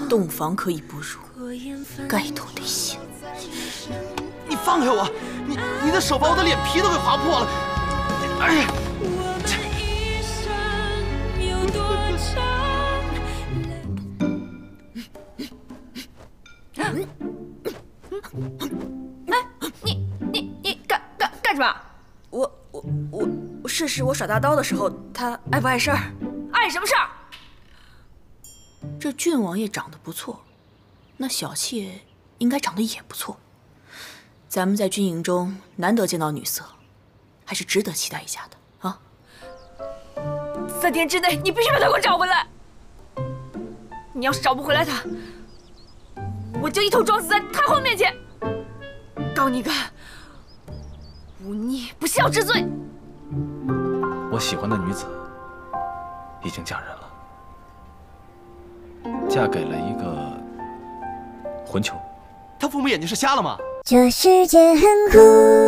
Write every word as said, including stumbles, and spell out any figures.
洞房可以不入，盖头得掀。 你放开我！你你的手把我的脸皮都给划破了！哎呀！ 哎，你你你干干干什么？我我我我试试我耍大刀的时候，他碍不碍事儿？碍什么事儿？ 这郡王爷长得不错，那小妾应该长得也不错。咱们在军营中难得见到女色，还是值得期待一下的啊！ 三天之内，你必须把他给我找回来。你要是找不回来他，我就一头撞死在太后面前，告你个忤逆不孝之罪。 我喜欢的女子已经嫁人了，嫁给了一个混球。他父母眼睛是瞎了吗？ 这世界很酷。